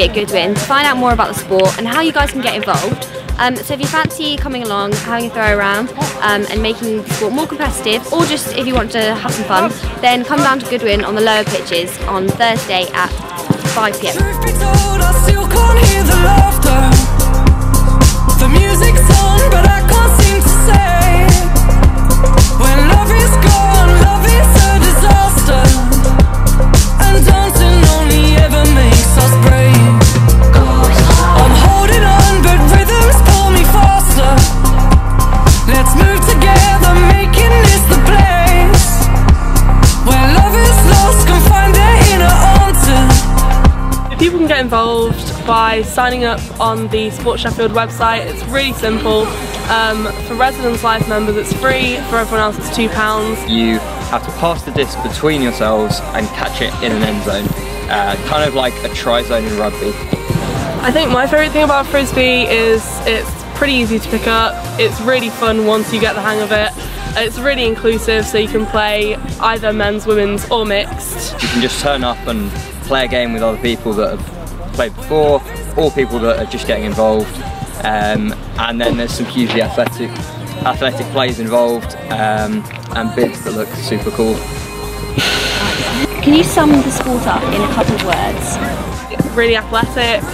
Frisbee at Goodwin to find out more about the sport and how you guys can get involved. So if you fancy coming along, having a throw around and making the sport more competitive, or just if you want to have some fun, then come down to Goodwin on the lower pitches on Thursday at 5 PM. Truth be told, I still can't hear the laughter. The music's on, but I can't seem to say. When love is gone, love is a disaster. And dancing only ever makes us brave. I'm holding on, but rhythms pull me faster. Let's move together, making this the place where love is lost, can find their inner answer. People can get involved by signing up on the Sport Sheffield website. It's really simple. For Residence Life members it's free, for everyone else it's £2. You have to pass the disc between yourselves and catch it in an end zone, kind of like a try-zone in rugby. I think my favourite thing about Frisbee is it's pretty easy to pick up. It's really fun once you get the hang of it. It's really inclusive, so you can play either men's, women's or mixed. You can just turn up and play a game with other people that have played before, or people that are just getting involved. And then there's some hugely athletic plays involved, and bits that look super cool. Can you sum the sport up in a couple of words? Really athletic,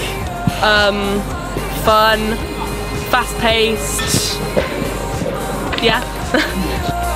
fun, fast-paced, yeah.